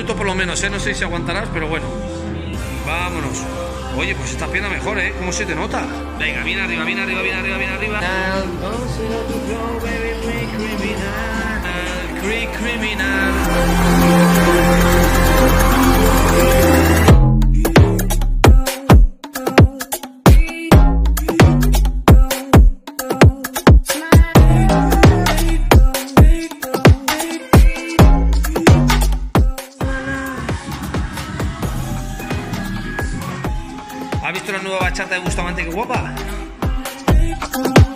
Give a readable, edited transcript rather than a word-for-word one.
minutos por lo menos, ¿eh? No sé si aguantarás, pero bueno. Vámonos. Oye, pues esta pierna mejor, ¿eh? ¿Cómo se te nota? Venga, bien arriba, bien arriba, bien arriba, bien arriba. Criminal. ¿Has visto la nueva bachata de Bustamante? ¡Qué guapa!